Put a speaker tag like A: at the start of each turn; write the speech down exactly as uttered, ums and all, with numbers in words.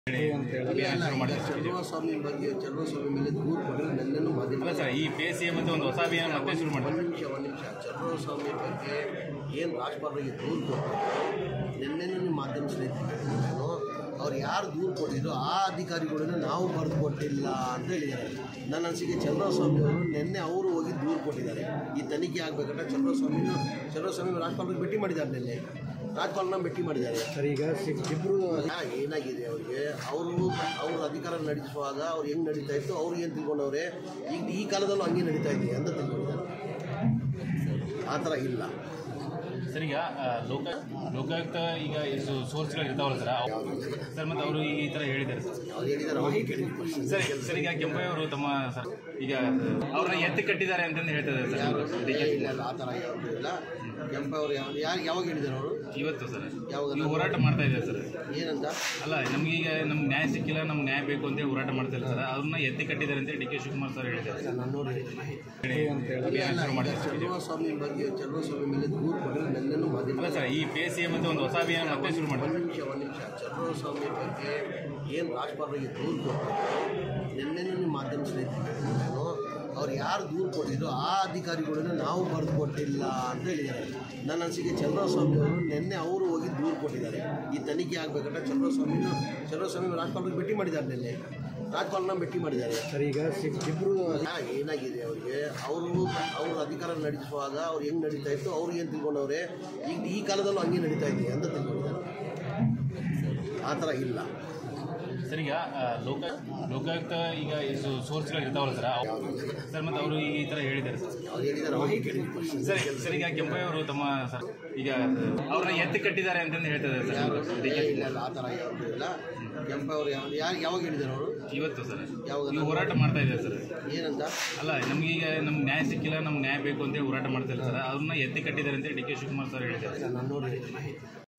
A: ಚಲುವಸ್ವಾಮಿ ಬಗ್ಗೆ ಚಲುವಸ್ವಾಮಿ ಮೇಲೆ ದೂರು ಕೊಟ್ಟರೆ ನನ್ನೇನು ಮಾಧ್ಯಮ
B: ಸರ್ ಈ ಪಿ ಎಸ್ ಸಿ ಮತ್ತು ಒಂದು ಹೊಸ ಅಭಿಯಾನ ಮತ್ತೆ ಶುರು ಮಾಡಿ
A: ಒಂದು ನಿಮಿಷ ಒಂದು ನಿಮಿಷ ಚಲುವಸ್ವಾಮಿ ಬಗ್ಗೆ ಏನು ರಾಜ್ಪಾಲರಿಗೆ ದೂರು ಕೊಟ್ಟರು ನಿನ್ನೆನೂ ನಿಮ್ಮ ಮಾಧ್ಯಮ ಸ್ನೇಹಿತರಿಗೆ ನಾನು ಅವ್ರು ಯಾರು ದೂರು ಕೊಟ್ಟಿದ್ರು ಆ ಅಧಿಕಾರಿಗಳನ್ನು ನಾವು ಬರೆದು ಕೊಟ್ಟಿಲ್ಲ ಅಂತ ಹೇಳಿದ್ದಾರೆ. ನನ್ನ ಅನಿಸಿಕೆ ಚಲುವಸ್ವಾಮಿ ಅವರು ನಿನ್ನೆ ಅವರು ಹೋಗಿ ದೂರು ಕೊಟ್ಟಿದ್ದಾರೆ. ಈ ತನಿಖೆ ಆಗಬೇಕಂದ್ರೆ ಚಲುವಸ್ವಾಮಿನೂ ಚಲುವಸ್ವಾಮಿ ರಾಜ್ಪಾಲರಿಗೆ ಭೇಟಿ ಮಾಡಿದ್ದಾರೆ. ನಿನ್ನೆ ರಾಜ್ಪಾಲನ್ನ ಭೇಟಿ ಮಾಡಿದ್ದಾರೆ.
C: ಸರ್ ಈಗ ಇಬ್ಬರು
A: ಏನಾಗಿದೆ ಅವರಿಗೆ ಅವರು ಅವರು ಅಧಿಕಾರ ನಡೆಸುವಾಗ ಅವ್ರು ಹೆಂಗೆ ನಡೀತಾ ಇತ್ತು ಅವ್ರಿಗೆ ಏನು ತಿಳ್ಕೊಂಡವ್ರೆ ಈಗ ಈ ಕಾಲದಲ್ಲೂ ಹಂಗೆ ನಡೀತಾ ಇದೆ ಅಂತ ತಿಳ್ಕೊಂಡಿದ್ದಾರೆ. ಆ ಥರ ಇಲ್ಲ
B: ಸರ್. ಈಗ ಲೋಕ ಲೋಕಾಯುಕ್ತ ಈಗ ಸೋರ್ಸ್ಗಳು ಇರ್ತಾವಲ್ಲ ಸರ್ ಸರ್ ಮತ್ತು ಅವರು ಈಗ ಈ ಥರ ಹೇಳಿದ್ದಾರೆ ಸರ್
A: ಅವ್ರು ಹೇಳಿದ್ದಾರೆ ಅವ್ರಿಗೆ ಕೇಳಿದ್ರು
B: ಸರ್. ಸರ್ ಈಗ ಕೆಂಪಯ್ಯ ಅವರು ತಮ್ಮ ಸರ್ ಈಗ ಅವ್ರನ್ನ ಎತ್ತಿ ಕಟ್ಟಿದ್ದಾರೆ ಅಂತಂದು ಹೇಳ್ತಿದ್ದಾರೆ ಸರ್.
A: ಇಲ್ಲ ಇಲ್ಲ ಆ ಥರ ಯಾವುದು ಇಲ್ಲ. ಕೆಂಪ ಅವರು ಯಾವ ಯಾರು ಯಾವಾಗ ಹೇಳಿದ್ದಾರೆ ಅವರು
B: ಇವತ್ತು ಸರ್
A: ಯಾವಾಗ
B: ಈಗ ಹೋರಾಟ ಮಾಡ್ತಾ ಇದ್ದಾರೆ ಸರ್.
A: ಏನಂತ
B: ಅಲ್ಲ ನಮಗೀಗ ನಮ್ಗೆ ನ್ಯಾಯ ಸಿಕ್ಕಿಲ್ಲ ನಮ್ಗೆ ನ್ಯಾಯ ಬೇಕು ಅಂತೇಳಿ ಹೋರಾಟ ಮಾಡ್ತಾ ಇಲ್ಲ ಸರ್. ಅವ್ರನ್ನ ಎತ್ತಿ ಕಟ್ಟಿದ್ದಾರೆ ಅಂತೇಳಿ ಡಿ ಕೆ ಶಿವಕುಮಾರ್ ಸರ್ ಹೇಳಿದ್ದಾರೆ.
A: ನಾನು ನೋಡಿ
B: ಅಭಿಯಾನ ಶುರು ಮಾಡಿದ್ದಾರೆ.
A: ಚಲುವಸ್ವಾಮಿ ಬಗ್ಗೆ ಚಲುವಸ್ವಾಮಿ ಮೇಲೆ ದೂರು ಕೊಟ್ಟರೆ ನನ್ನೇನು ಮಾಧ್ಯಮ
B: ಅಲ್ಲ ಸರ್ ಈ ಪಿ ಎಸ್ ಸಿ ಮತ್ತು ಒಂದು ಹೊಸ ಅಭಿಯಾನ ಮತ್ತೆ ಶುರು ಮಾಡಿ
A: ಒಂದು ನಿಮಿಷ ಒಂದು ನಿಮಿಷ ಚಲುವಸ್ವಾಮಿ ಬಗ್ಗೆ ಏನು ರಾಜ್ಪಾಲರಿಗೆ ದೂರು ಕೊಟ್ಟರು ನಿನ್ನೆನೂ ನಿಮ್ಮ ಮಾಧ್ಯಮ ಸ್ನೇಹಿತರಿಗೆ ನಾನು ಅವ್ರು ಯಾರು ದೂರು ಕೊಟ್ಟಿದ್ರು ಆ ಅಧಿಕಾರಿಗಳನ್ನು ನಾವು ಬರೆದು ಕೊಟ್ಟಿಲ್ಲ ಅಂತ ಹೇಳಿದ್ದಾರೆ. ನನ್ನ ಅನಿಸಿಕೆ ಚಲುವಸ್ವಾಮಿ ಅವರು ನಿನ್ನೆ ಅವರು ಹೋಗಿ ದೂರು ಕೊಟ್ಟಿದ್ದಾರೆ. ಈ ತನಿಖೆ ಆಗಬೇಕಂದ್ರೆ ಚಲುವಸ್ವಾಮಿನೂ ಚಲುವಸ್ವಾಮಿ ರಾಜ್ಪಾಲರಿಗೆ ಭೇಟಿ ಮಾಡಿದ್ದಾರೆ. ನಿನ್ನೆ ರಾಜ್ಪಾಲನ್ನ ಭೇಟಿ ಮಾಡಿದ್ದಾರೆ.
C: ಸರ್ ಈಗ ಇಬ್ಬರು
A: ಏನಾಗಿದೆ ಅವರಿಗೆ ಅವರು ಅವರು ಅಧಿಕಾರ ನಡೆಸುವಾಗ ಅವ್ರು ಹೆಂಗೆ ನಡೀತಾ ಇತ್ತು ಅವ್ರಿಗೆ ಏನು ತಿಳ್ಕೊಂಡವ್ರೆ ಈಗ ಈ ಕಾಲದಲ್ಲೂ ಹಂಗೆ ನಡೀತಾ ಇದೆ ಅಂತ ತಿಳ್ಕೊಂಡಿದ್ದಾರೆ. ಆ ಥರ ಇಲ್ಲ
B: ಸರ್. ಈಗ ಲೋಕ ಲೋಕಾಯುಕ್ತ ಈಗ ಸೋರ್ಸ್ಗಳು ಇರ್ತಾವಲ್ಲ ಸರ್ ಸರ್ ಮತ್ತು ಅವರು ಈಗ ಈ ಥರ ಹೇಳಿದ್ದಾರೆ ಸರ್.
A: ಅವ್ರು ಹೇಳಿದ್ದಾರೆ ಅವ್ರಿಗೆ ಕೇಳಿದ್ರು
B: ಸರ್. ಸರ್ ಈಗ ಕೆಂಪಯ್ಯ ಅವರು ತಮ್ಮ ಸರ್ ಈಗ ಅವ್ರನ್ನ ಎತ್ತಿ ಕಟ್ಟಿದ್ದಾರೆ ಅಂತಂದು ಹೇಳ್ತಿದ್ದಾರೆ ಸರ್.
A: ಇಲ್ಲ ಇಲ್ಲ ಆ ಥರ ಯಾವುದು ಇಲ್ಲ. ಕೆಂಪ ಅವರು ಯಾವ ಯಾರು ಯಾವಾಗ ಹೇಳಿದ್ದಾರೆ ಅವರು
B: ಇವತ್ತು ಸರ್
A: ಯಾವಾಗ
B: ಈಗ ಹೋರಾಟ ಮಾಡ್ತಾ ಇದ್ದಾರೆ ಸರ್.
A: ಏನಂತ
B: ಅಲ್ಲ ನಮಗೀಗ ನಮ್ಗೆ ನ್ಯಾಯ ಸಿಕ್ಕಿಲ್ಲ ನಮ್ಗೆ ನ್ಯಾಯ ಬೇಕು ಅಂತೇಳಿ ಹೋರಾಟ ಮಾಡ್ತಾ ಇಲ್ಲ ಸರ್. ಅವ್ರನ್ನ ಎತ್ತಿ ಕಟ್ಟಿದ್ದಾರೆ ಅಂತೇಳಿ ಡಿ ಕೆ ಶಿವಕುಮಾರ್ ಸರ್ ಹೇಳಿದ್ದಾರೆ.
A: ನಾನು ನೋಡಿ